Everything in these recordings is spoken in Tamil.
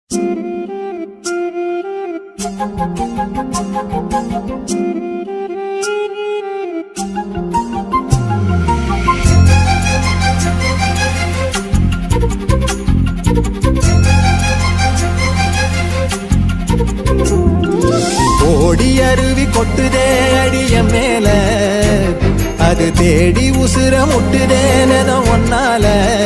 ஓடி அருவி கொட்டுதே அடிய மேல அது தேடி உசுர முட்டுதே ஒன்னால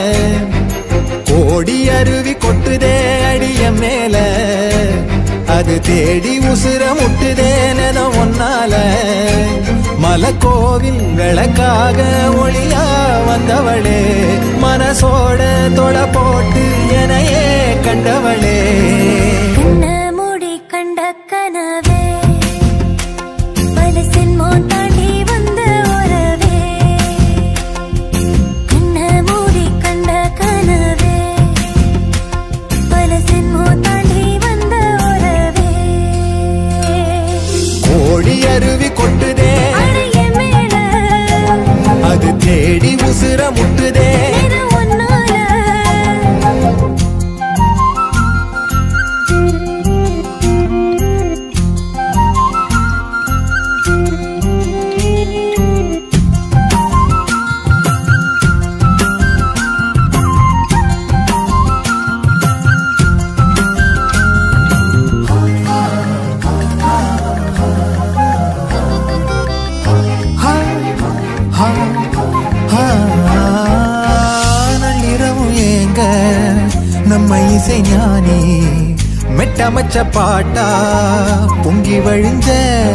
ஓடி அருவி கொட்டுதே அடிய மேல அது தேடி உசுர முட்டுதே ஒன்னால மலக்கோவில் விளக்காக ஒளியா வந்தவளே மனசோட தொட போட்டு எனையே கண்டவளே கனவே பலசின் தாண்டி வந்த உறவே கண்ண மூடி கண்ட கனவே பலசின் தாண்டி வந்த உறவே கோடி அருவி கொட்டுதே அடைய மேல அது தேடி உசுர முட்டுதே நம்ம இசை ஞானி மெட்டமச்ச பாட்டா பொங்கி வழிஞ்ச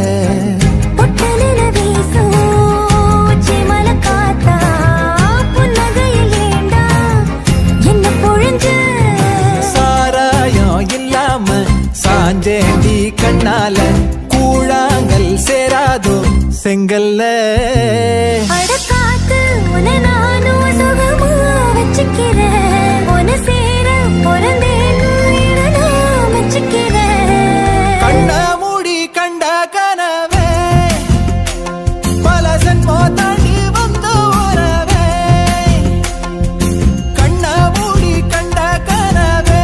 சாராயம் இல்லாம சாஞ்சேண்டி கண்ணால கூழாங்கல் சேராதோ செங்கல்ல கண்ண மூடி கண்ட கனவே பல ஜென்மோ தாண்டி வந்த உறவே கண்ண மூடி கண்ட கனவே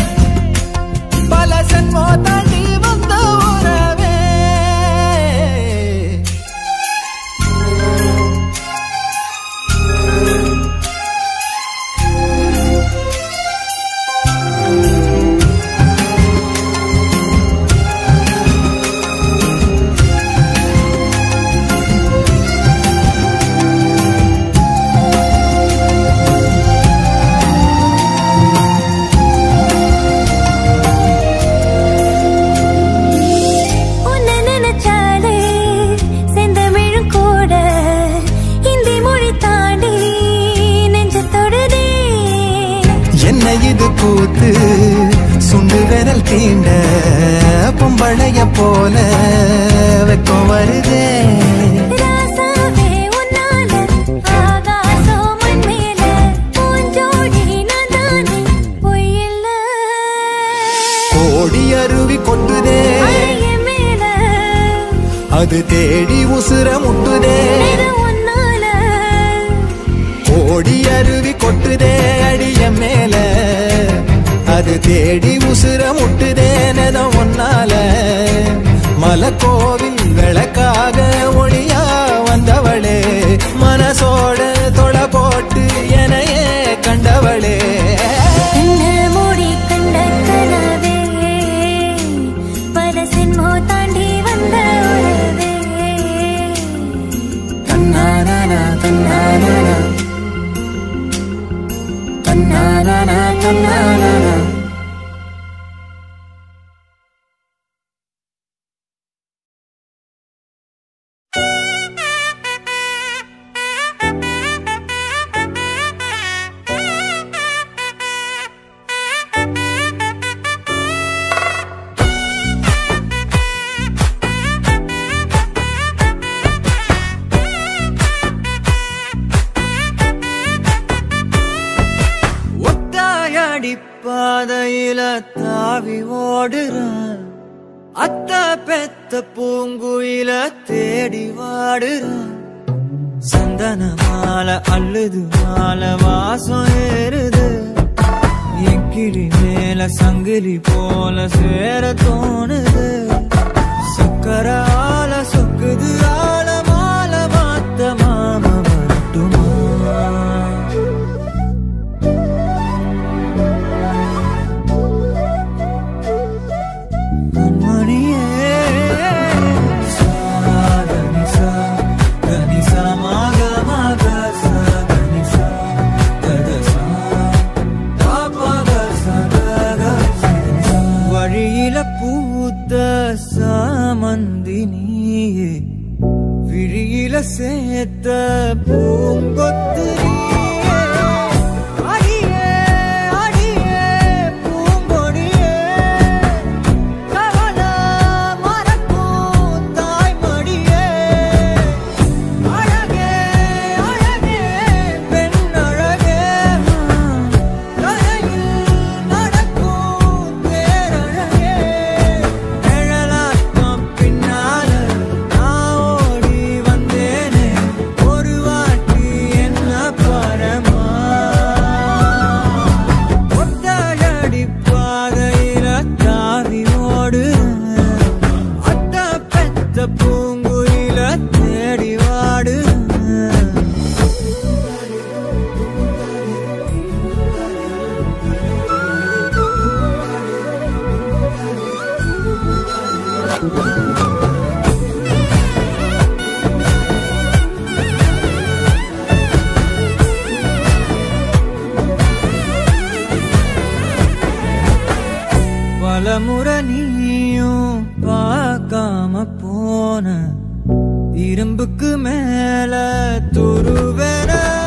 பல ஜென்மோ தாண்டி வந்த உறவே இது கூத்து சுண்டு விரல் தீண்ட பொம்பளைய போல வெக்கம் வருதே கோடி அருவி கொட்டுதே அது தேடி உசுர முட்டுதே கோடி அருவி கொட்டுதே அடிய மேல அது தேடி உசுர முட்டுதே ஒன்னால மலக்கோவில் விளக்காக ஒளியா வந்தவளே மனசோட தொட போட்டு எனையே கண்டவளே மூடி கண்ட கனவே பலசின் தாண்டி வந்த உறவே தன்னானா தன்னானா தன்னானா தன்னானா பாதையில தாவி ஓடுறான் அத்த பெத்த பூங்குயில தேடி வாடுறான் சந்தன மாலை அள்ளுது மாலை வாசம் ஏறுது என் கிளி மேல சங்கிலி போல சேர தோணுது சக்கர ஆல சொக்குது ஆல மால மாத்த மாம வரட்டுமா கண்மணியே சாகனிசா கனிசா மாக மாக சாகனிசா ததசா பாபக சகக வழியில பூத்த சாமந்தி நீயே விழியில சேர்த்த பூங்கொத்து நீயே அடியே அடியே பூங்கொடியே கவல மறக்கும் தாய்மடியே அழகே அழகே பெண் அழகே கரையில் நடக்கும் தேரழகே நிழலாட்டம் பின்னால நான் ஓடி வந்தேனே ஒரு வாட்டி என்ன பரமா ஒத்தடி பாதையில தாவி ஓடுறேன் அத்த பெத்த பூங்குயில தேடி வாடுறேன் பலமுறை நீயும் பார்க்காம போன இரும்புக்கு மேல துருவென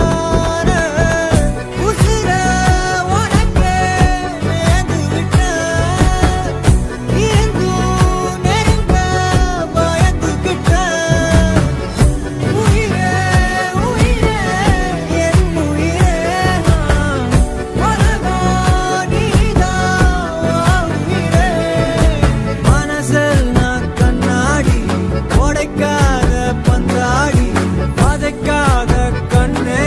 உசிர உனக்கே நேர்ந்து விட்டேன் இருந்தும் நெருங்க பயந்துகிட்டேன் உயிரே உயிரே என் உயிரே உலகா நீதான் உயிரே மனசெல்லாம் கண்ணாடி உடைக்காத பந்தாடி வதைக்காத கண்ணே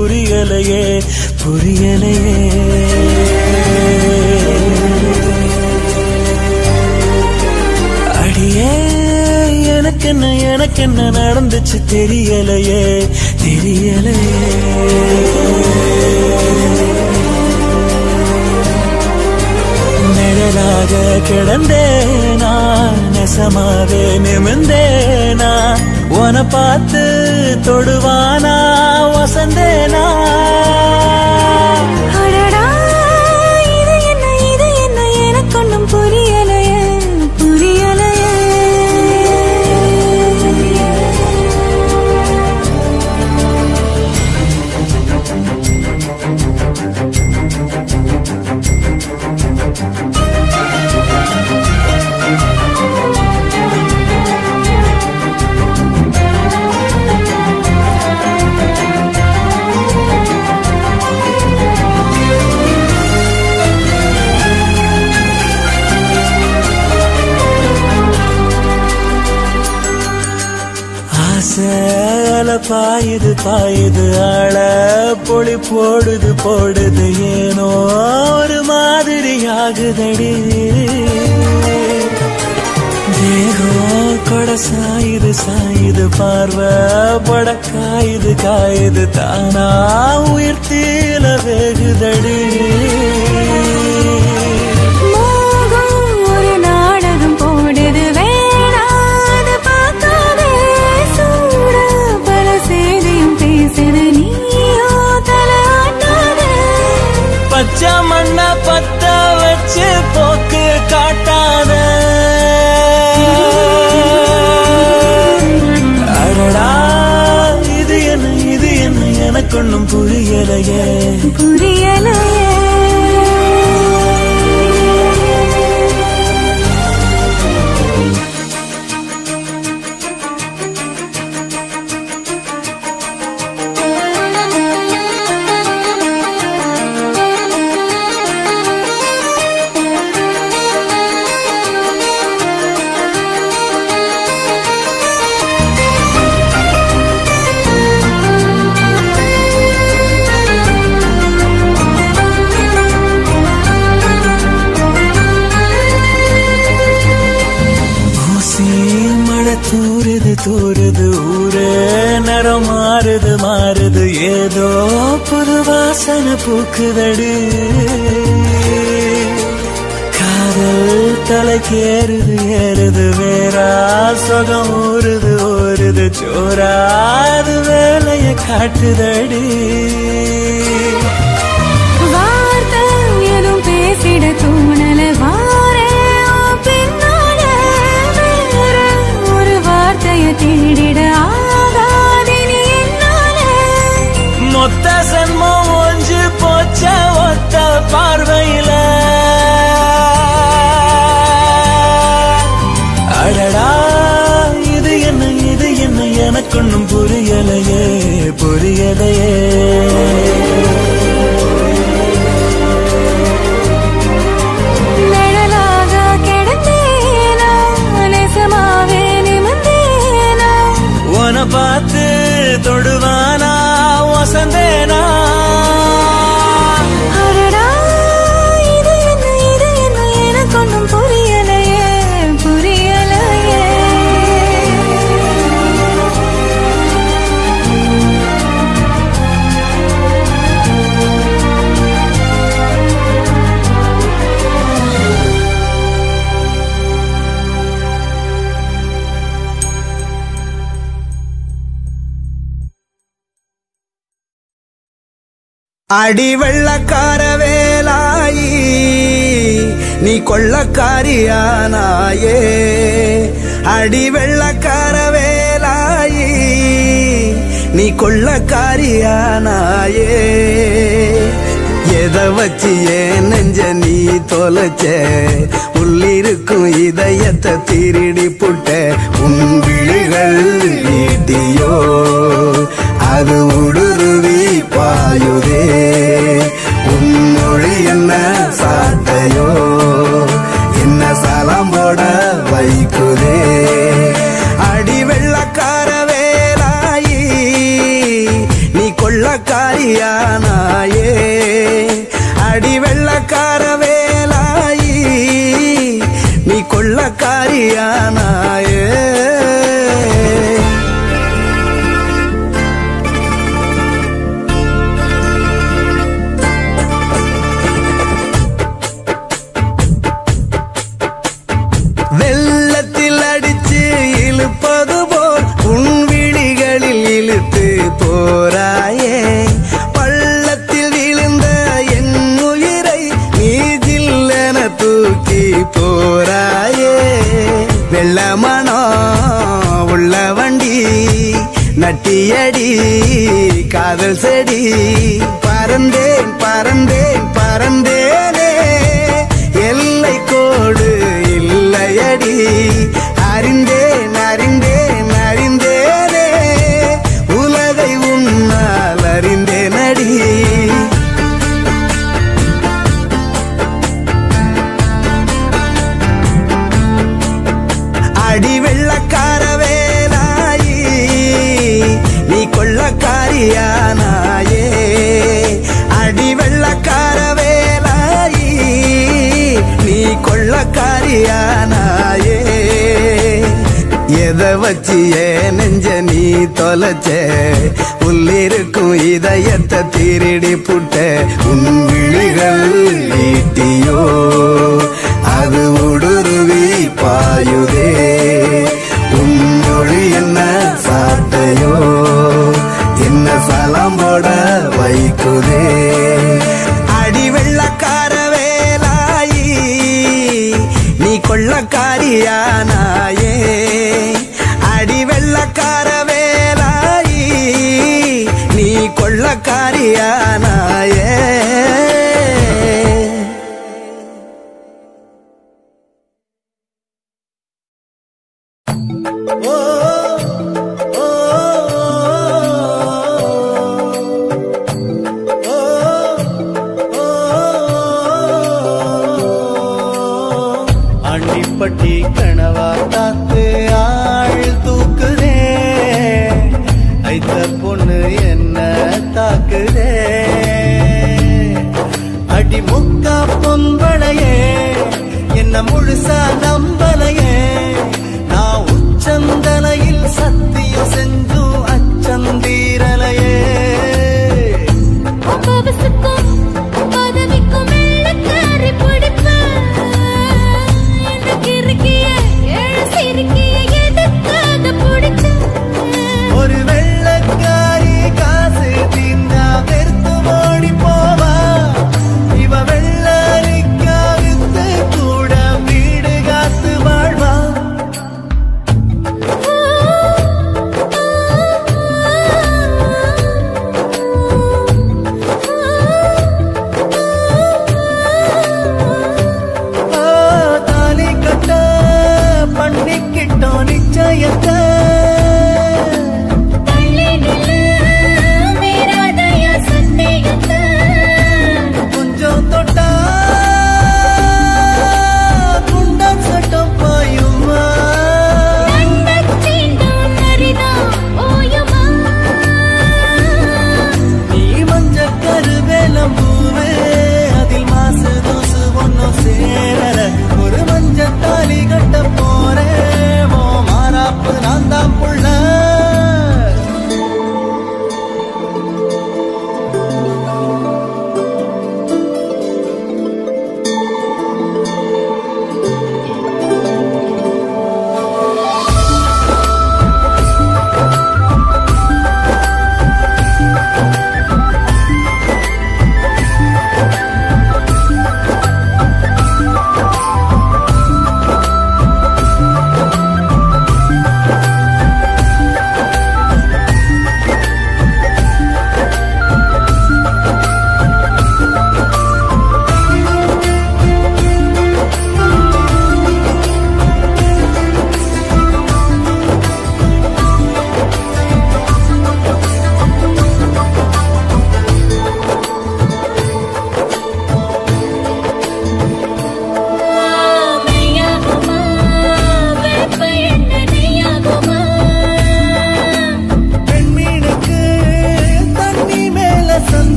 புரியலையே புரியலையே. அடியே எனக்கு என்ன நடந்துச்சு தெரியலையே தெரியலையே. நிழலாக கிடந்தேனா நெசமாவே நிமிந்தேனா உன பார்த்து தொடுவானா வசந்தேனா. இது என்ன எனக்கு ஒன்றும் புரியலையே புரியலையே. சேல பாயுது பாயுது ஆள பொழி போடுது போடுது ஏனோ ஒரு மாதிரி ஆகுதடி. தேகம் கொட சாயுது சாயுது பார்வை பட காயுது காயுது தானா உயிர் தீல வேகுதடி. ஒரு நாடகம் போடுது வேணாது பார்க்காதே சூட பல செய்தியும் பேசுது நீயோ தலாட்டாதே. பச்சை மண்ண பத்த வச்சு போக்கு காட்டாத. அடடா இது என்ன எனக்கு ஒன்றும் புரியலையே புரியலையே. தூருது தூருது ஊரே நிறம் மாறுது மாறுது ஏதோ புது வாசனை பூக்குதடி. காதல் தலைக்கேறுது ஏறுது வேறா சொகம் ஊறுது ஊறுது சோறாது வேலைய காட்டுதடி. வார்த்தை எதுவும் பேசிட தோணல வாரே பின்னால வேற ஒரு வார்த்தைய தேடிட ஆகாதினி என்னால. மொத்த சன்மம் ஒஞ்சு போச்ச ஒத்த பார்வையில. அடடா இது என்ன எனக்கு ஒன்றும் புரியலையே புரியலையே. நிழலாக கிடந்தேனா நெசமாவே நிமிந்தேனா உன பார்த்து தொடுவானா வசந்தேனா. அடடா இது என்ன எனக்கு ஒன்றும் புரியலையே புரியலையே. அடி வெள்ளக்கார வேலாயி நீ கொள்ளக்காரியானாயே. அடி வெள்ளக்கார வேலாயி நீ கொள்ளக்காரியானாயே. எதை வச்சு ஏன் நெஞ்ச நீ தொலைச்ச உள்ளிருக்கும் இதயத்தை திருடி புட்ட. உன் விழிகள் நீட்டியோ அது உடுருவி பாயுதே. உன் மொழி என்ன சாட்டையோ என்ன சலம் போட வைக்குதே. அடி வெள்ளக்கார வேலாயி நீ கொள்ளக்காரியானாயே. வெள்ளக்காரியானாயே அடி வெள்ளக்கார வேலாயி நீ கொள்ளக்காரியானாயே வெள்ளத்தில் அடிச்சு இழுப்பது போல் உன் விழிகளில் இழுத்து போராயே பள்ளத்தில் விழுந்த என் உயிரை நீ ஜில்லென தூக்கி போராயே வெள்ளமனோ உள்ள வண்டி நட்டியடி காதல் செடி பறந்தேன் பறந்தேன் பறந்தேனே எல்லை கோடு இல்லையடி அறிந்தேன் அறிந்தேன் அறிந்தேனே உலகை உன்னால் அறிந்தேனடி அடி வெள்ளக்கார வேலாயி நீ கொள்ளக்காரியானாயே அடி வெள்ளக்கார வேலாயி நீ கொள்ளக்காரியானாயே எதை வச்சு ஏன் நெஞ்ச நீ தொலைச்ச உள்ளிருக்கும் இதயத்தை திருடி புட்ட உன் விழிகள் ஈட்டியோ அது ஊடுருவி பாயுதே உன் மொழி என்ன சாட்டையோ என்ன சலம் போட வைக்குதே அடி வெள்ளக்கார வேலாயி நீ கொள்ளக்காரியானாயே அடி வெள்ளக்கார வேலாயி நீ கொள்ளக்காரியானாயே அண்டிப்பட்டி கனவா தாத்து ஆள் தூக்குதே ஐத்த பொண்ணு என்ன தாக்குதே அடி முக்கா பொம்பளையே என்ன முழுசா நம்பலையே நான் உச்சந்தலையில் சத்தியம் செஞ்சும் அச்சந்தீரலையே ஒரு வெள்ளக்காரி காசு தீர்ந்தா வெறுத்து ஓடி போவா இவ வெள்ளரிக்கா வித்து கூட வீடு காசு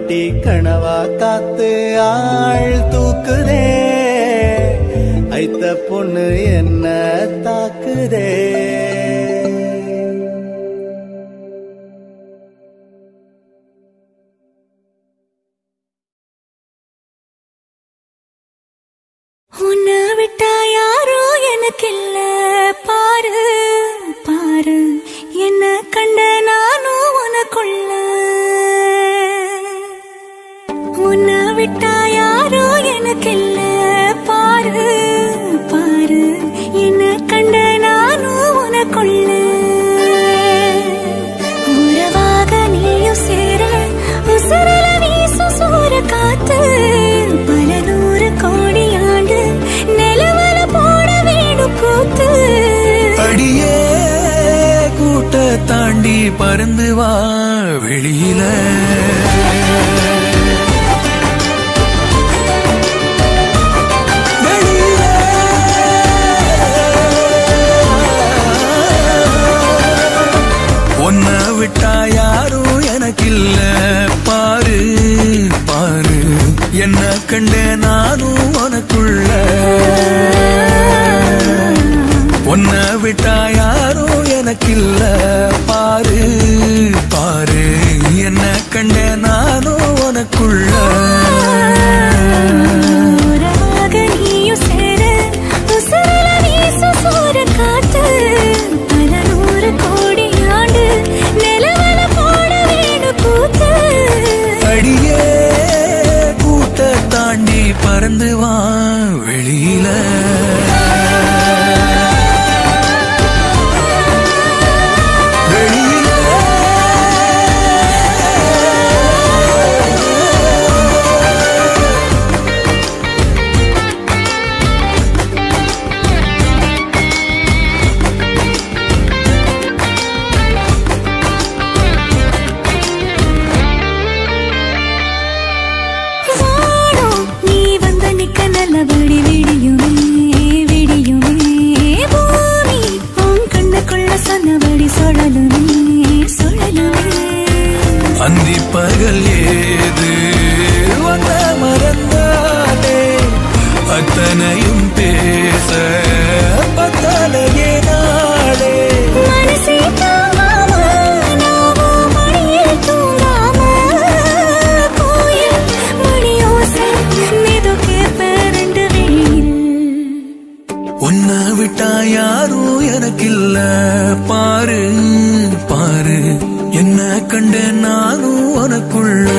ரொட்டி கனவா காத்து ஆள் தூக்குதே ஐத்த பொண்ணு என்ன தாக்குதே உன்னை விட்டா யாரோ எனக்கில்ல பாரு பாரு என்ன கண்ட நானும் உனக்குள்ள உன்னை விட்டா யாரோ எனக்கில்ல பாரு பாரு என்ன கண்ட நானும் உனக்குள்ள உறவாக நீயும் சேர உசரல வீசும் சூற காத்து பல நூறு கோடி ஆண்டு நிலவல போட வேணும் கூத்து அடியே கூட்ட தாண்டி பறந்து வா வெளியில உன்னை விட்டா யாரும் எனக்கில்ல பாரு பாரு என்ன கண்ட நானும் உனக்குள்ள உன்னை விட்டா யாரும் எனக்கில்ல பாரு பாரு என்ன கண்ட நானும் உனக்குள்ள உறவாக நீயும் சேர உசரல வீசும் சூற காத்து பல நூறு கோடி ஆண்டு நிலவல போட வேணும் கூத்து அடியே கூட்ட தாண்டி பறந்து வா வெளியில அந்தி பகல் ஏது வந்த மறந்தானே அத்தனையும் பேச பத்தலையே நாளே மனசே தாங்காம நாவோ மணியில் தூங்காம கோயில் மணியோசை மெது கேப்ப ரெண்டு வெளியில் உன்னை விட்டா யாரும் எனக்கில்ல பாரு பாரு என்ன கண்ட நானும் உனக்குள்ள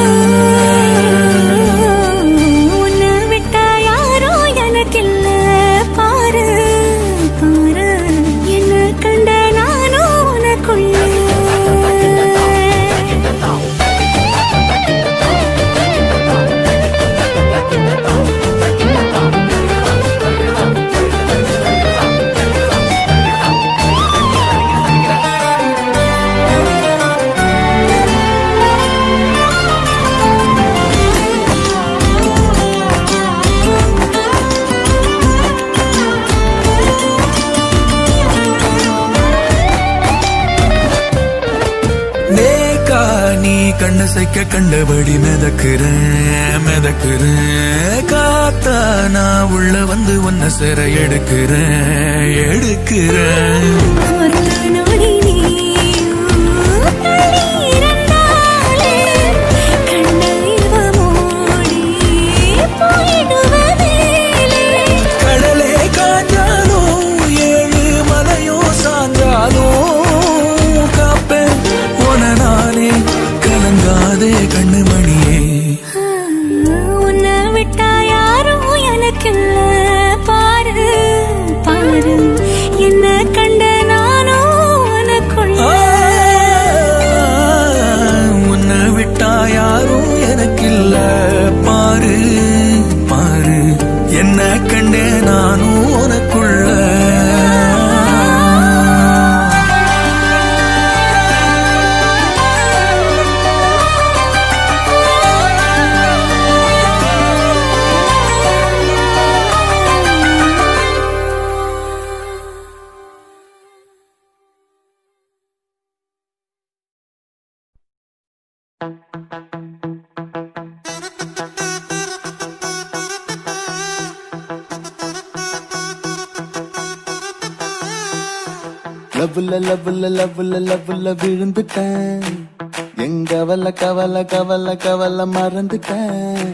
உன்னை விட்டா யாரோ எனக்கில்ல பாரு பாரு என்ன கண்ட நானும் உனக்குள்ள கண்ணசைக்க கண்டபடி மிதக்குறேன் மிதக்குறேன் காத்தா நான் உள்ள வந்து ஒன்ன சிற எடுக்கிறேன் எடுக்கிறேன் கடலே காஞ்சாலும் ஏழு மலையும் சாஞ்சாலும் காப்பேன் உன நானே கலங்காதே கண்ணு மணியே உன்னை விட்டா யாரும் எனக்கில்ல பாரு பாரு என்ன கண்ட நானும் லவ்ல விழுந்துட்டேன் எங்க கவலை மறந்துட்டேன்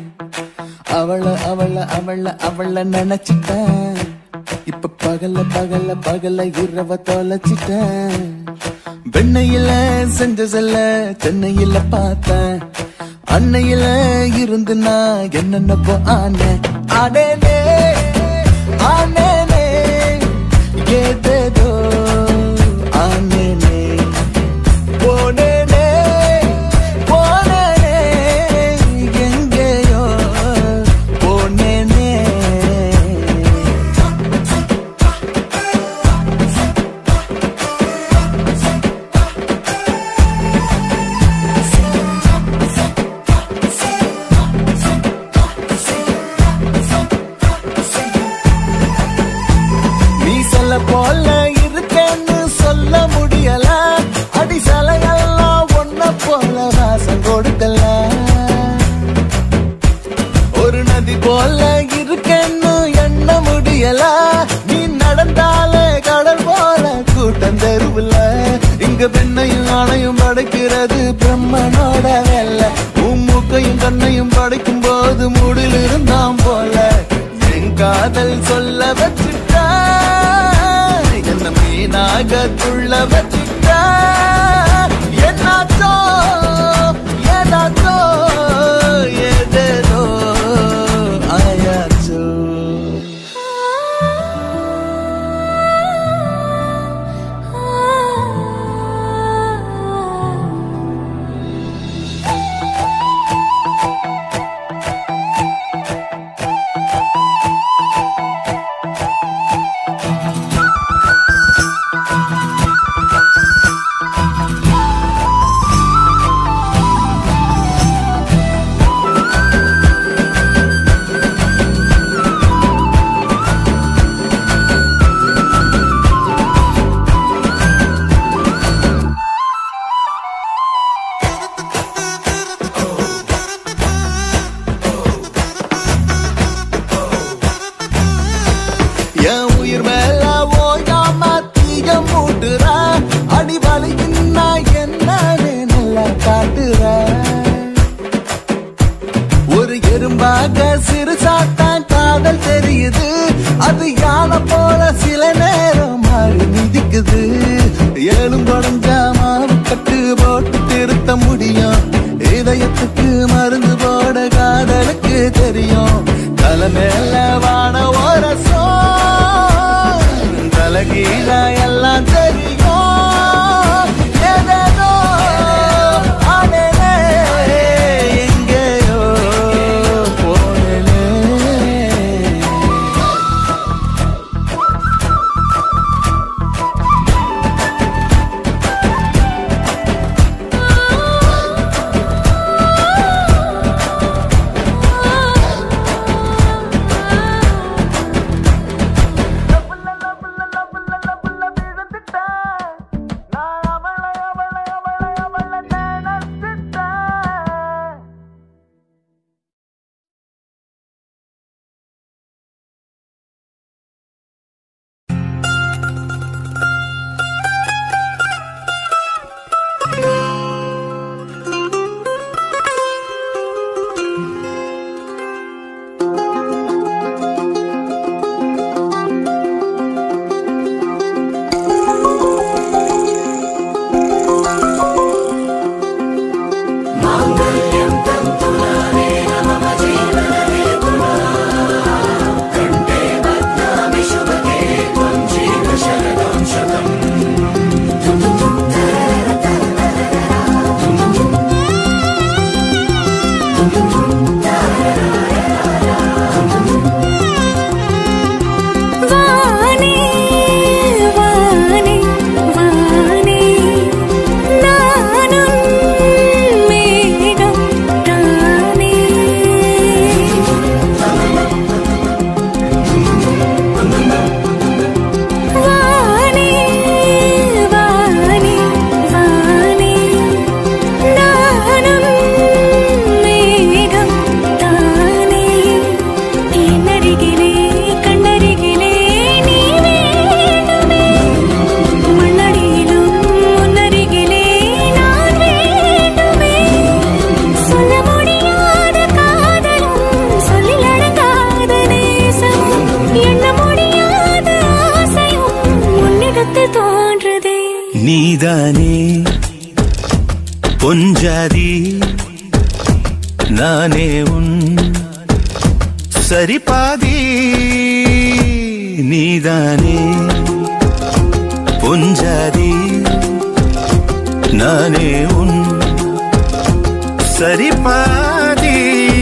அவள நினைச்சிட்டேன் இப்ப பகல இரவ தொலைச்சிட்டேன் வெண்ணையில செஞ்ச செல்ல சென்னையில பார்த்தேன் அன்னையில இருந்து நான் என்னென்னப்போ ஆனேனே ஏதேதோ ஆனேனே போனேனே எங்கேயோ போனேனே போல இருக்கேன்னு சொல்ல முடியல அடிசலையெல்லாம் ஒன்ன போல வாசம் கொடுக்கல ஒரு நதி போல இருக்கேன்னு எண்ண முடியல நீ நடந்தாலே கடல் போல கூட்டம் தெருவுல இங்க பெண்ணையும் ஆணையும் படைக்கிறது பிரம்மனோட வேலை மூக்கையும் கண்ணையும் படைக்கும் போது மூடில் இருந்தாம் போல என் காதல் சொல்ல வச்சுட்டா என்ன மீனாக துள்ள வச்சுட்டா என்னாச்சோ ஏதாச்சோ ஏதேதோ ஆயாச்சோ ஒரு எறும்பாக சிறு சாத்தான் காதல் தெரியுது அது யானை போல சில நேரம் மாறி மிதிக்குது ஏழும் குடஞ்சா மாவு கட்டு போட்டு திருத்த முடியும் இதயத்துக்கு மருந்து போட காதலுக்கு தெரியும் தலை மேல வான ஓரசோ தலகீழ எல்லாம் தெரியும் ஏதேதோ ஆனேனே எங்கேயோ போனேனே நீதானே பொஞ்சாதி நானே உன் சரிபாதி நீதானே பொஞ்சாதி நானே உன் சரிபாதி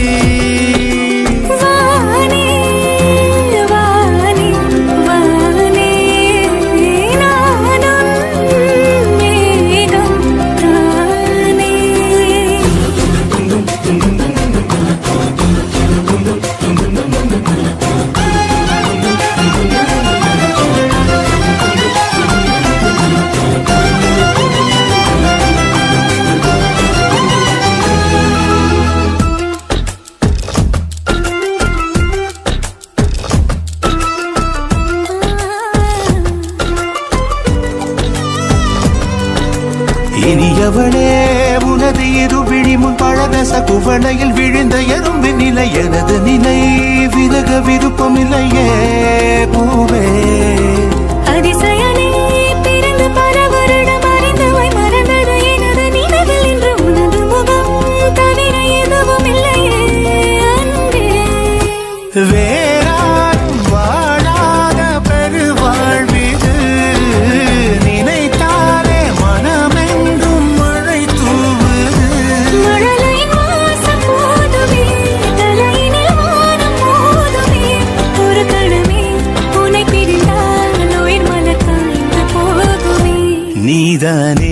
இனியவளே உனது இரு விழி முன் பழதச குவளையில் விழுந்த எறும்பின் நிலை எனது நிலை விலக விருப்பமில்லையே பூவே அதிசயனே பிறந்து பல வருடம் அறிந்தவை மறந்தது எனது நினைவில் இன்று உனது முகம் தவிர எதுவும் இல்லையே அன்பே வேறாரும் வாழாத பெருவாழ்விது நினைத்தாலே மனமெங்கும் மழை தூவுது மழலை மாசம் போதுமே தலையினில் வானம் போதுமே ஒரு கணமே உன்னை பிரிந்தால் உயிர் மலர் காய்ந்து போகுமே நீதானே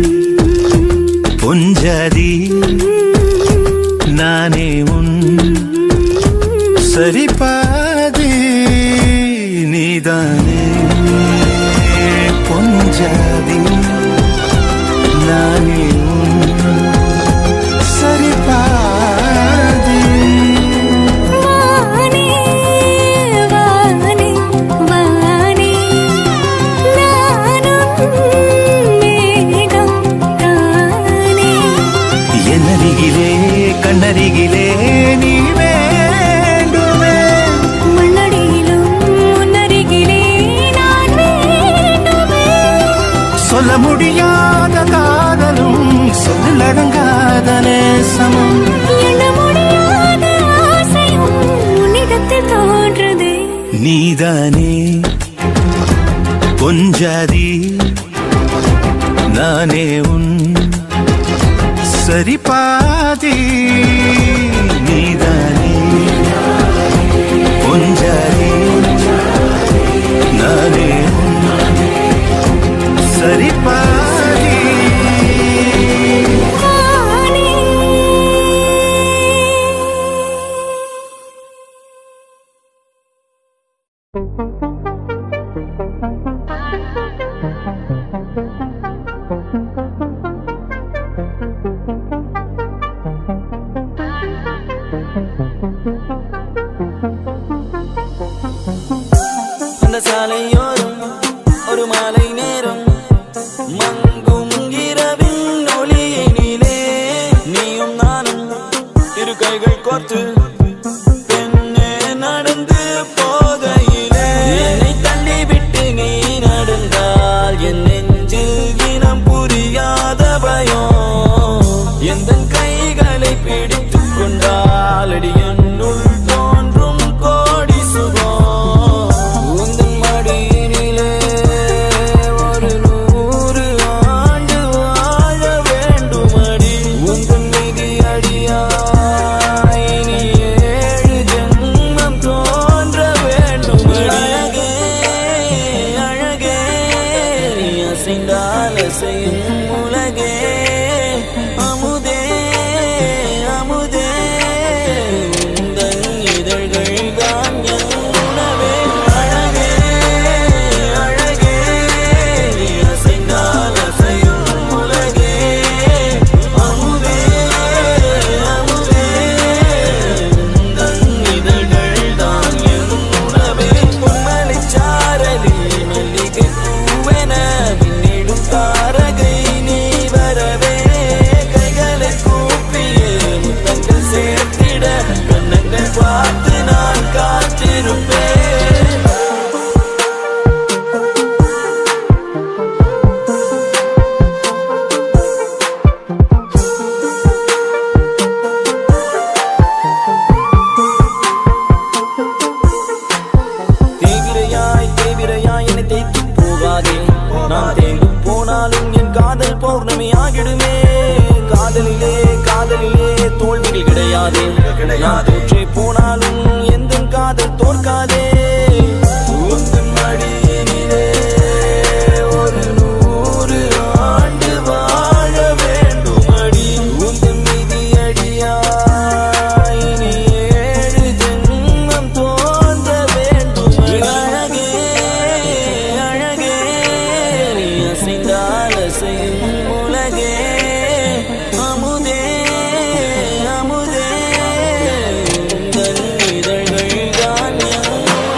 பொஞ்சாதி நானே உன் சரிபாதி நீதானே பொஞ்சாதி நானே உன் சரிபாதி வானே வானே வானே நானும் மேகம் தானே என்னருகிலே கண்ணருகிலே நீ வேண்டுமே மண்ணடியிலும் முன்னருகிலே நான் வேண்டுமே சொல்ல முடியாத காதலும் சொல்லடங்காத நேசமும் எண்ண முடியாத ஆசையும் உன்னிடத்தில் தோன்றுதே நீதானே பொஞ்சாதி நானே உன் சரிபாதி நீதானே பொஞ்சாதி நானே உன் சரிபாதி வானே அந்த சாலையோரம் ஒரு மாலை நேரம் மங்கும் இரவின் ஒளியினிலே நீயும் நானும் இரு கைகள் கோர்த்து பெண்ணே நடந்து போதையிலே என்னை தள்ளிவிட்டு நீ நடந்தால் என் நெஞ்சில் இனம் புரியாத பயம் எந்த கைகளை பிடித்துக் கொண்டால் அடி என்னுள் தோன்றும் கோடி சுகம் உந்தன் மடியினிலே ஒரு 100 ஆண்டு வாழ வேண்டுமடி உந்தன் மீதி அடியாய் இனி 7 ஜென்மம் தோன்ற வேண்டுமடி அழகே அழகே நீ அசைந்தால் அசையும் உலகே அமுதே அமுதே உந்தன் இதழ்கள் தான் என் உணவே அழகே அழகே நீ அசைந்தால் அசையும் உலகே அமுதே அமுதே உந்தன் இதழ்கள் தான் என் உணவே பொன்மலைச் சாரலில் மல்லிகை பூவென விண்ணிடும் தாரகை நீ வரவே கைகளை கூப்பியே முத்தங்கள் சேர்த்திட கண்ணங்கள் பார்த்து நான் காத்திருப்பேன் காதல் தோற்காதே உந்தன் மடியினிலே ஒரு 100 ஆண்டு வாழ வேண்டும் அடி உந்தன் மிதியடியாய் இனி 7 ஜென்மம் தோன்ற வேண்டும் அழகே அழகே நீ அசைந்தால் அசையும் உலகே அமுதே அமுதே உந்தன் இதழ்கள் தான்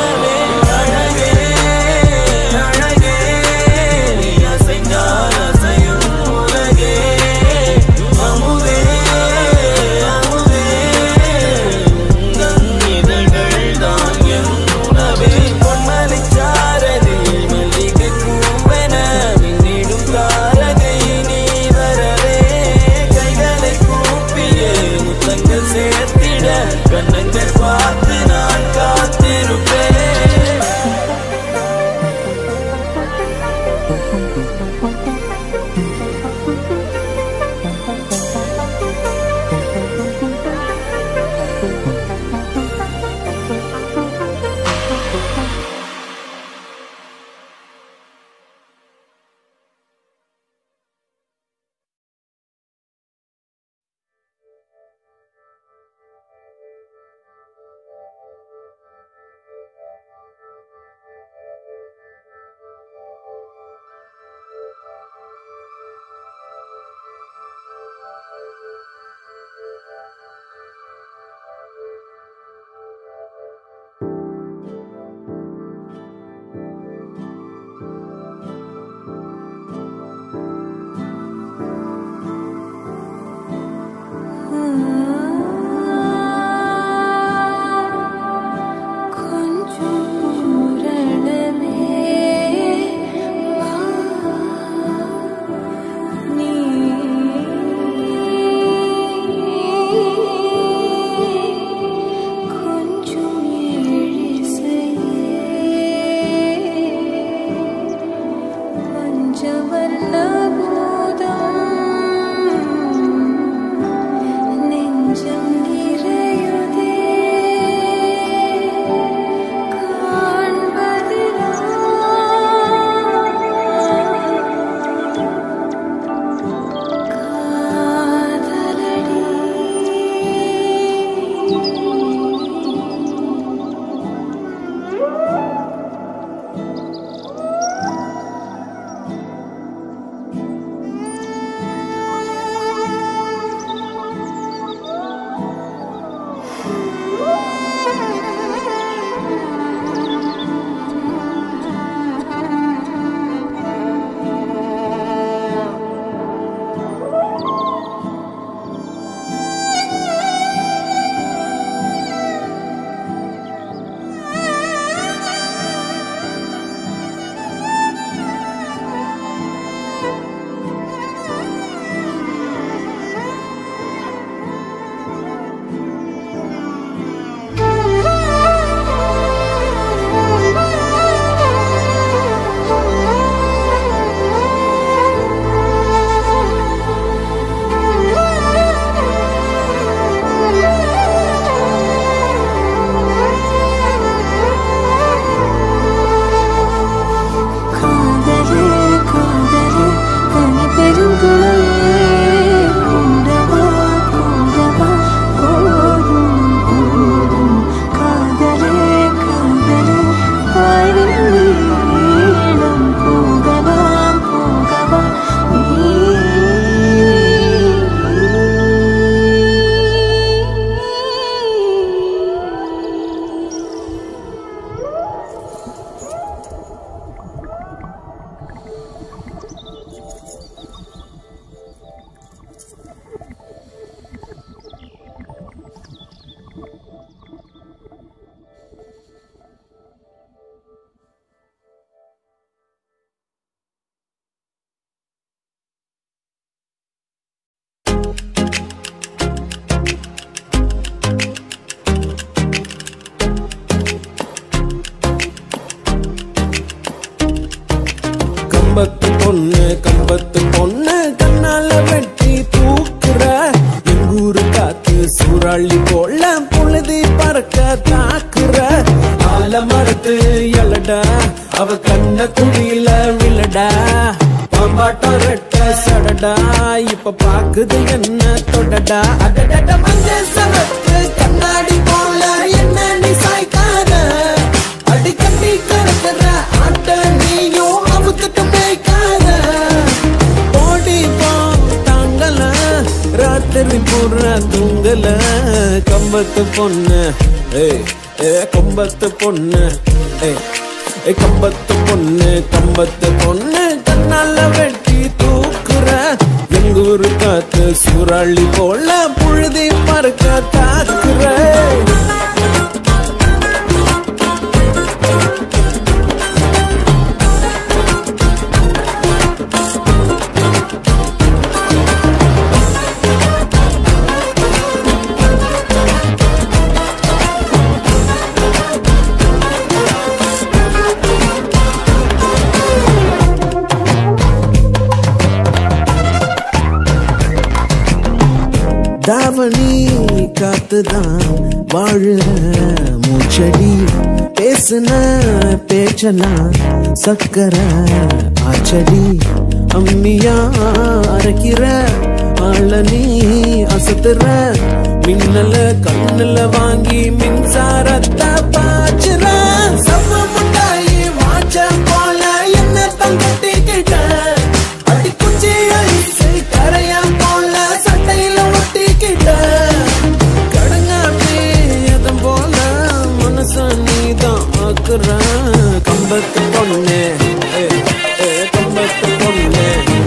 அவ கண்ண குடியில விழடா பாம்பாட்டம் ரெட்ட சடடா இப்ப பாக்குது என்ன தொடடா அடடட மஞ்சள் சவத்து கண்ணாடி போல என்ன நீ சாய்க்காத அடி கட்டி கறக்குற ஆட்ட நீயும் அவுத்துட்டு மேய்க்காத ஓடி போ தாங்கல ராத்திரி பூரா தூங்கல கம்பத்து பொண்ணு கம்பத்து பொண்ணு கம்பத்து பொண்ணு கம்பத்து பொண்ணு கண்ணால வெட்டி தூக்குற எங்கூரு காத்து சூறாளி போல புழுதி மறுக்க தாக்குற தாவணி காத்துதான் வாழுற மூச்சடி பேசுன பேச்சலாம் சக்கர ஆச்சடி அம்மியா அரைக்கிற ஆள நீ அசத்துற மின்னல கண்ணுல வாங்கி மின்சாரத்தை பாச்சுற சம்ம முட்டாயி வாச்ச போல என்ன தங்கட்டி கிட்ட அடி குச்சி ஐசை கரையா போல சட்டையில ஒட்டிக்கிட்ட கடங்காட்டி எதம் போல மனச நீதான் ஆக்குற கம்பத்து பொண்ணு கம்பத்து பொண்ணு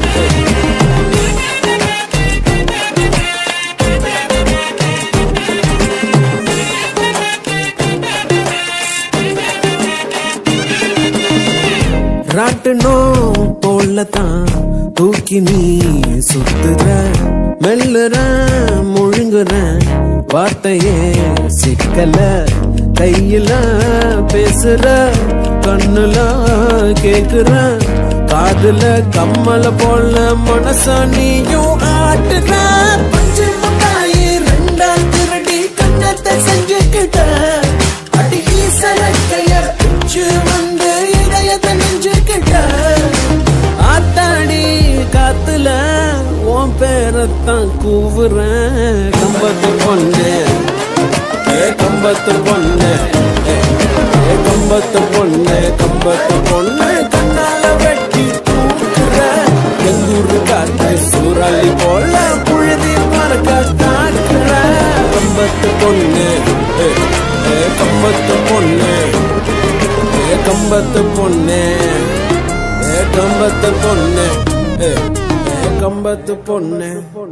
ராட்டுனோ போலதான் தூக்கி நீ சுத்துற மெல்லுற முழுங்குற வார்த்தையே சிக்கல கையில பேசுற கண்ணுல கேக்குற காதுல கம்மல போல மனச நீயும் ஆட்டுற பஞ்சு முட்டாயி ரெண்டா திருடி கண்ணத்தை செஞ்சுக்கிட்ட அடி சரக்கைய பிச்சு வந்து இதயத்தை நெஞ்சுக்கிட்ட ஆத்தாடி காத்துல உன் பேரத்தான் கூவுறேன் கம்பத்து பொண்ணு கம்பத்து பொண்ணு கம்பத்து பொண்ணு கம்பத்து பொண்ணு கண்ணால வெட்டி தூக்குற எங்கூரு காத்து சூறாளி போல புழுதி மறக்க தாக்குற கம்பத்து பொண்ணு கம்பத்து பொண்ணு கம்பத்து பொண்ணு கம்பத்து பொண்ணு கம்பத்து பொண்ணு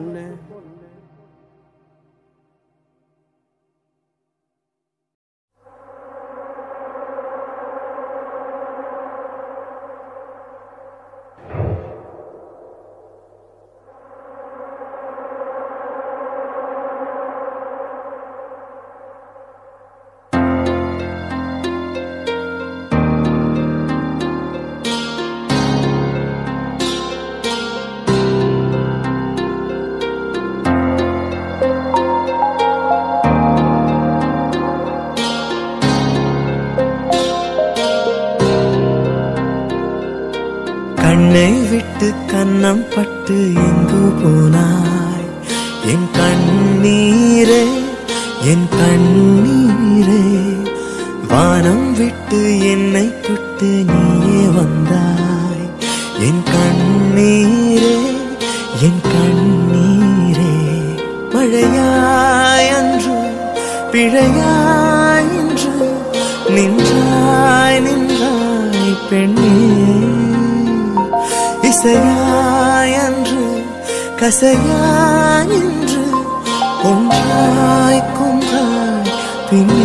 கண்ணை விட்டு கண்ணம் பட்டு எங்கு போனாய் என் கண்ணீரே என் கண்ணீரே வானம் விட்டு என்னை விட்டு நீயே வந்தாய் என் கண்ணீரே என் கண்ணீரே மழையாய் அன்று பிழையாய் என்று நின்றாய் நின்றாய் பெண்ணே இசையாய் அன்று கசையாய் என்று கொன்றாய் கொன்றாய் பின்னே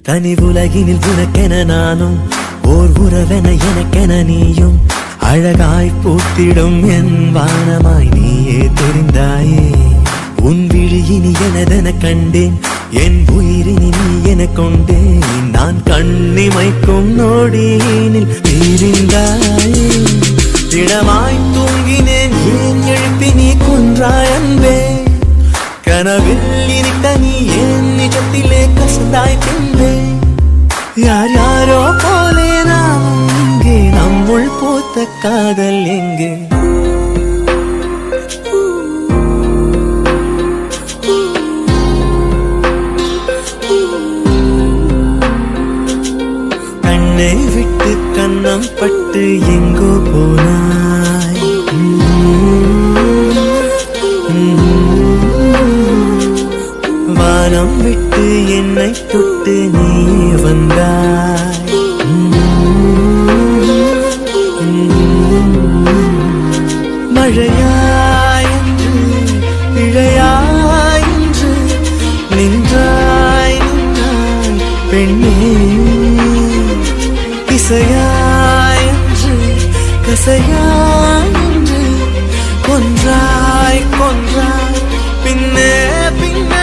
தனி உலகினில் உனக்கென நானும் ஓர் உறவென எனக்கென நீயும் அழகாய் பூத்திடும் என் வானமாய் நீயே தெரிந்தாயே உன் விழியினி எனதென கண்டேன் என் உயிரினி நீ என கொண்டேன் நான் கண்ணிமைக்கும் நொடியினில் தெரிந்தாயே திடமாய் தூங்கினேன் ஏன் எழுப்பி நீ கொன்றாய் அன்பே கனவில் இனித்த நீ ஏன் நிஜத்திலே கசந்தாய் பின்பே யார் யாரோ போலே நாம் இங்கே நம்முள் பூத்த காதல் எங்கே கண்ணை விட்டு கண்ணம் பட்டு எங்கோ போனாய் வானம் விட்டு என்னை தொட்டு நீ வந்தாய் மழையாயின்று இழையாயின்று நின்றாய் நின்றாய் பெண்ணே இசையாயின்று கசையாயின்று கொன்றாய் கொன்றாய் பின்னே பின்னே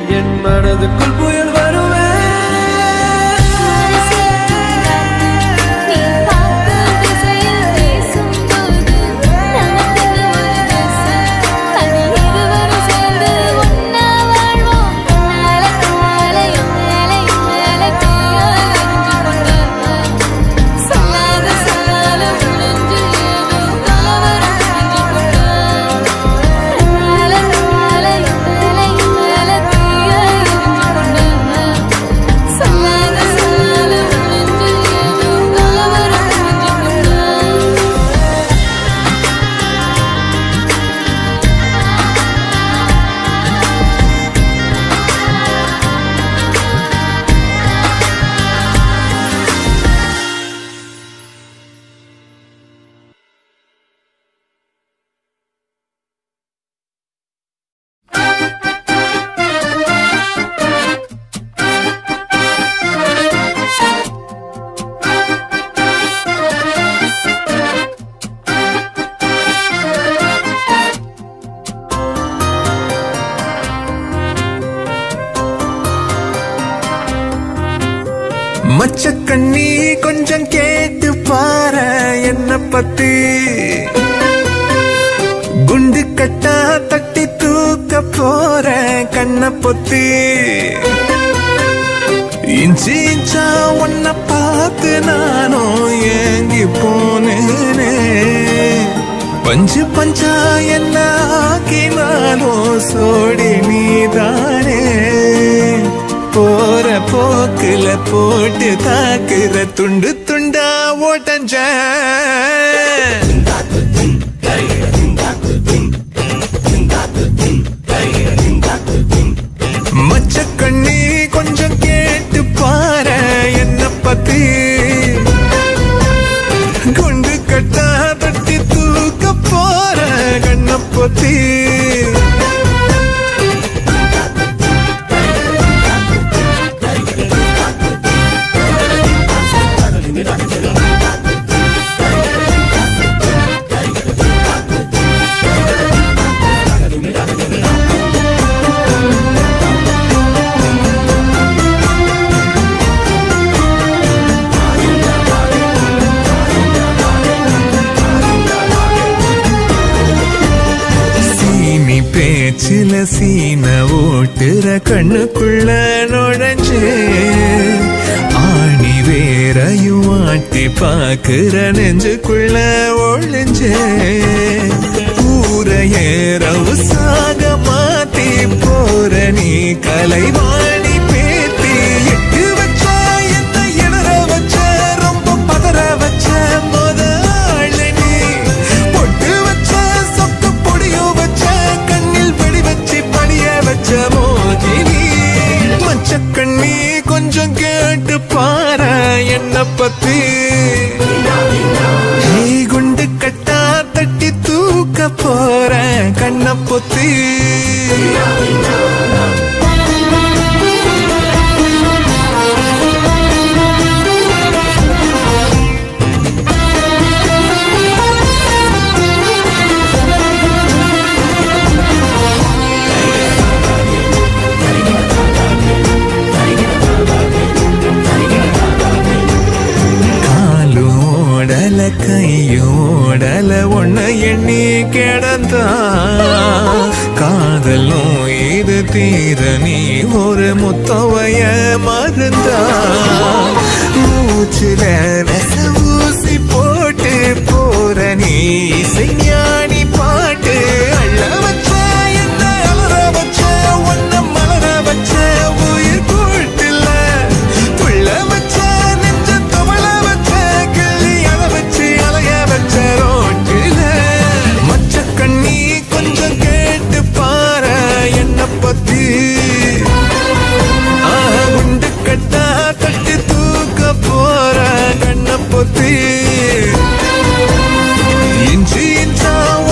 மனதுக்குள் புயல் வருவே மச்சக்கண்ணி கொஞ்சம் கேட்டு பாரு என்ன பத்தி குண்டு கட்டா தட்டி தூக்க போற கண்ண பொத்தி இஞ்சி இஞ்சா உன்ன பார்த்து நானும் ஏங்கி போனேனே பஞ்சு பஞ்சா என்ன ஆக்கினாலும் சோடி நீதானே போற போக்குல போட்டு தாக்குற துண்டு துண்டா ஓட்டஞ்ச மச்சக்கண்ணி கொஞ்சம் கேட்டு பாரு என்ன பத்தி குண்டு கட்டா தட்டி தூக்க போற கண்ண பொத்தி பேச்சில சீன ஓட்டுற கண்ணுக்குள்ள நுழைஞ்சே ஆணி வேறையும் ஆட்டி பாக்குற நெஞ்சுக்குள்ள ஒழிஞ்சே ஊரையேறவு சாக மாத்தி போற நீ கலைவாணி பேத்தி எட்டு வச்சா என்ன இடற வச்ச ரொம்ப பதற வச்ச முதல் நீ பொட்டு வச்ச சொக்க பொடியும் வச்ச மோகினி மச்சக்கண்ணி கொஞ்சம் கேட்டு பாரு என்ன பத்தி குண்டு கட்டா தட்டி தூக்க போற கண்ண பொத்தி கையோடல ஒன்ன எண்ணி கிடந்தா காதலும் இது தீர நீ ஒரு முத்தவைய மருந்தா மூச்சுல ஊசி போட்டு போற நீ இசைஞானி பாட்டு அள்ள வச்ச என்ன அலற வச்ச ஒன்ன மலர வச்ச உயிர் கூட்டுல புள்ள வச்ச நெஞ்ச தவள வச்ச கிள்ளி அழ வச்சு அலைய வச்ச ரோட்டில மச்சக்கண்ணி கொஞ்சம் கேட்டு பாரு என்ன பத்தி குண்டு கட்டா தட்டி தூக்க போற கண்ண பொத்தி இஞ்சி இஞ்சா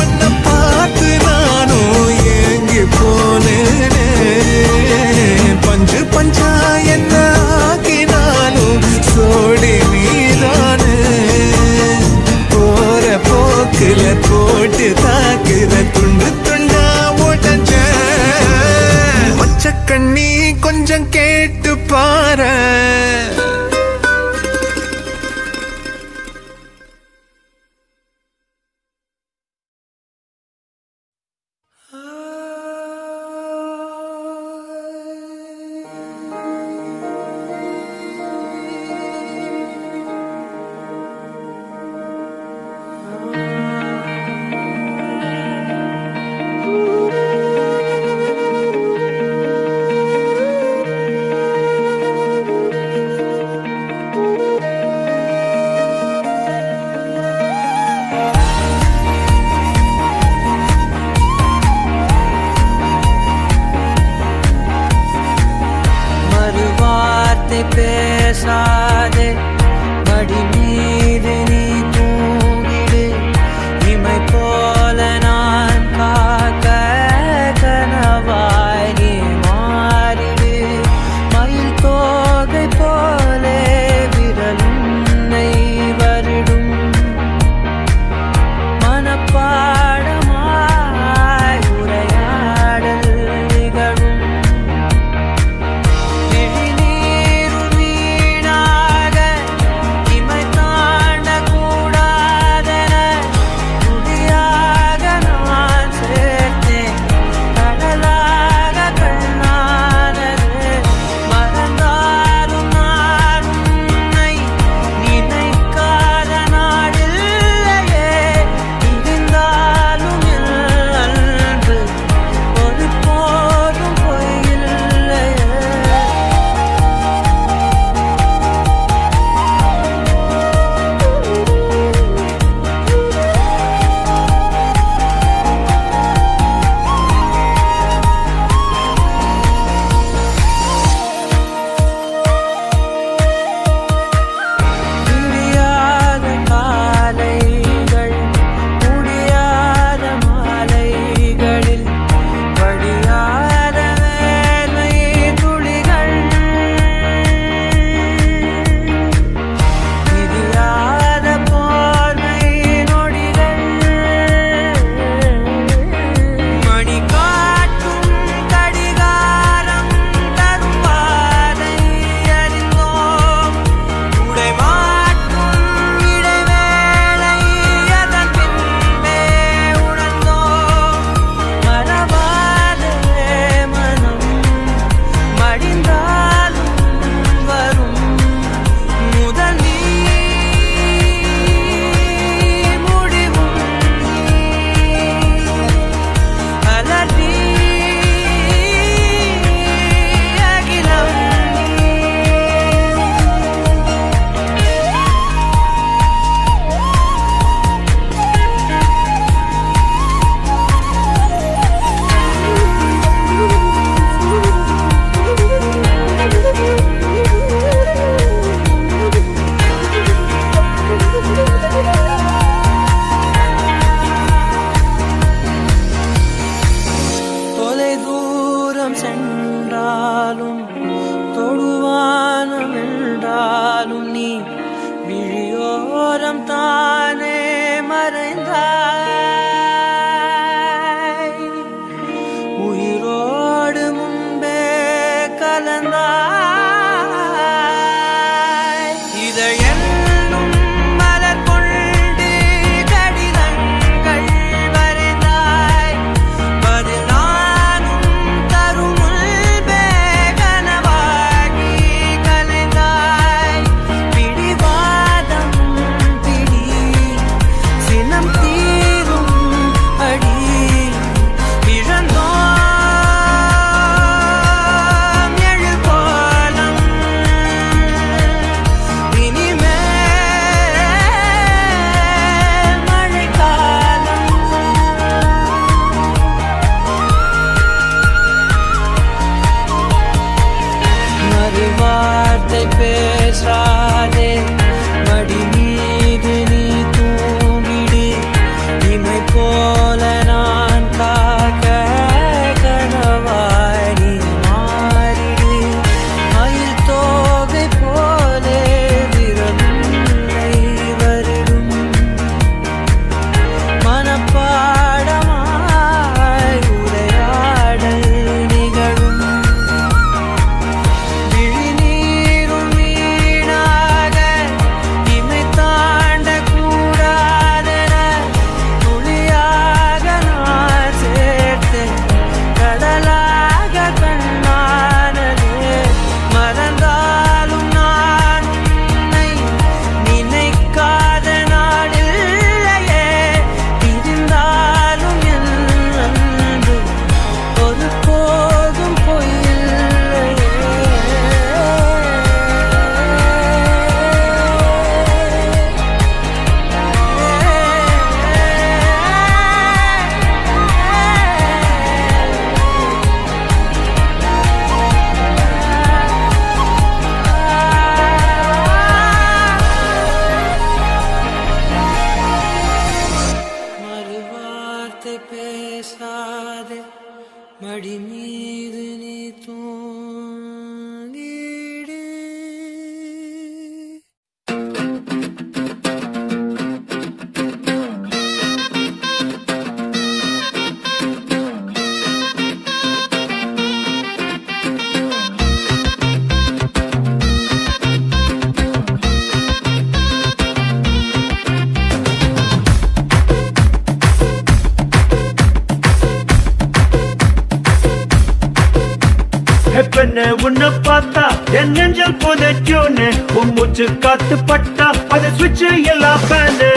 பெண்ணு உன்னை பார்த்தா என் நெஞ்சல் புதைச்சோன்னு உன் மூச்சு காத்து பட்டா அதை சுவிட்ச் எல்லாம் ஃபேனு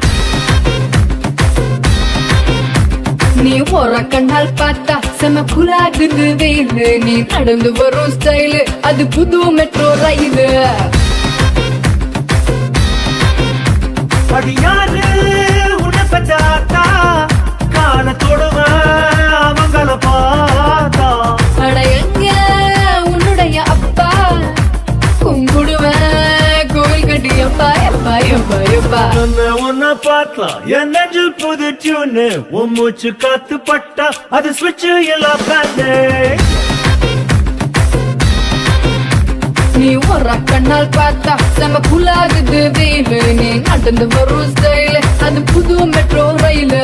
நீ ஒரு கண்ணால் பார்த்தா செம குலாகுது வெயிலு நீ நடந்து வரும் ஸ்டைலு அது புது மெட்ரோ ரயிலு அடியாரு உன்னை பச்சாத்தா காலத்தோடுவ அவங்கள பார்த்தா அட எங்க உன்னுடைய அப்பா கும்பிடுவேன் கோவில் கட்டி எப்பா எப்பா எப்பா எப்பா உன்னை பார்த்தா என் நெஞ்சில் புதுச்சுன்னு உன் மூச்சு காத்து பட்டா அது சுவிட்ச் எல்லாம் ஃபேனு நீ ஒரு கண்ணால் பார்த்தா செம குலாகுது வெயிலு நீ நடந்து வரும் ஸ்டைலு அது புது மெட்ரோ ரயிலு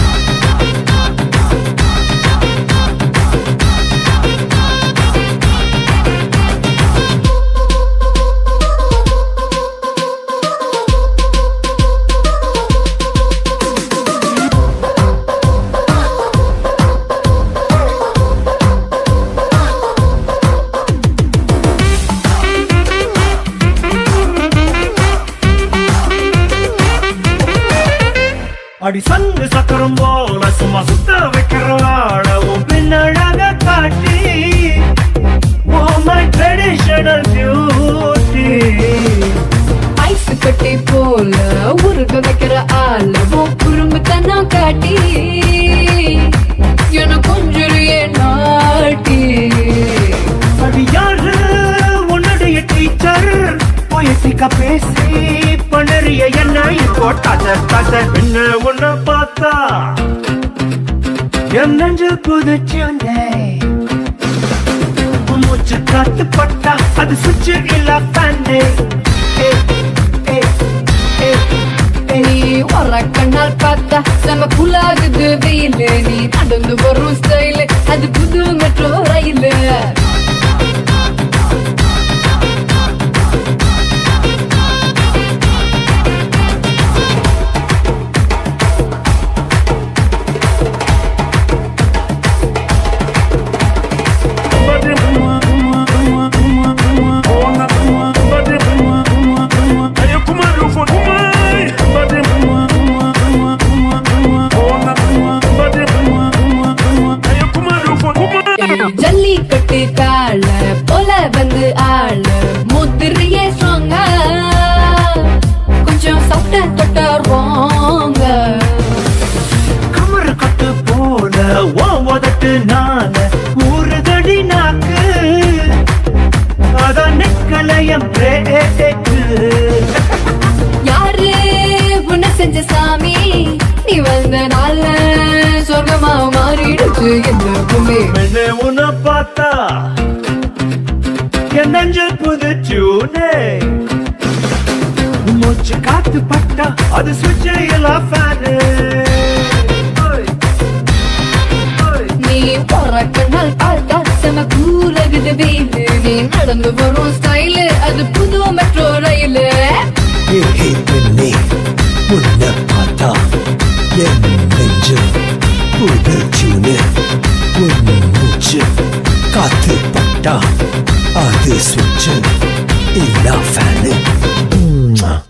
அடி சங்கு சக்கரம் போல சும்மா சுத்த வைக்கிறவாட உன் பின்னழக காட்டி Oh my traditional beauty ice கட்டி போல உருக வைக்கிற ஆளு குறும்பு தன்னம் காட்டி என கொஞ்சிறியே நாட்டி அடி யாரு உன்னுடைய டீச்சர் பொயட்டிக்கா பேசி பண்ணறிய என்ன இப்போ தச என்ன உன்னை பார்த்தா என் நெஞ்சு புதுச்சு மூச்சு காத்து பட்டா அது சுவிட்ச் இல்ல ஃபேனு நீ ஒரு கண்ணால் பார்த்தா செம குலாகுது வெயிலு நீ நடந்து வரும் ஸ்டைலு அது புது மெட்ரோ ரயிலு ஜல்லிக்கட்டு கால போல வந்து ஆள முதிரியே ஸ்ட்ராங்கா கொஞ்சம் சாப்பிட்ட தொட்ட ரோங்க கமர் கட்டு போல ஓதட்டு நான ஊறுதடி நாக்கு அதான் நிக்கலையம் பிரேக்கு யாரு உன்னை செஞ்ச சாமி நீ வந்த நாள சொர்க்கமா மாறிடுச்சு எல்லாருக்குமே என்ன உன்னை பார்த்தா என் நெஞ்சல் புதுச்சூனே மூச்சு காத்து பட்டா அது சுவிட்ச் எல்லாம் ஃபேனு நீ ஒரு கண்ணால் பார்த்தா செம கூலகுது வெயிலு நீ நடந்து வரும் ஸ்டைலு அது புது மெட்ரோ ரயிலு பெண்ணே உன்னை பார்த்தா என் நெஞ்சு புதுச்சுன்னு உன் மூச்சு காத்து பட்டா அது சுவிட்ச் இல்ல ஃபேனு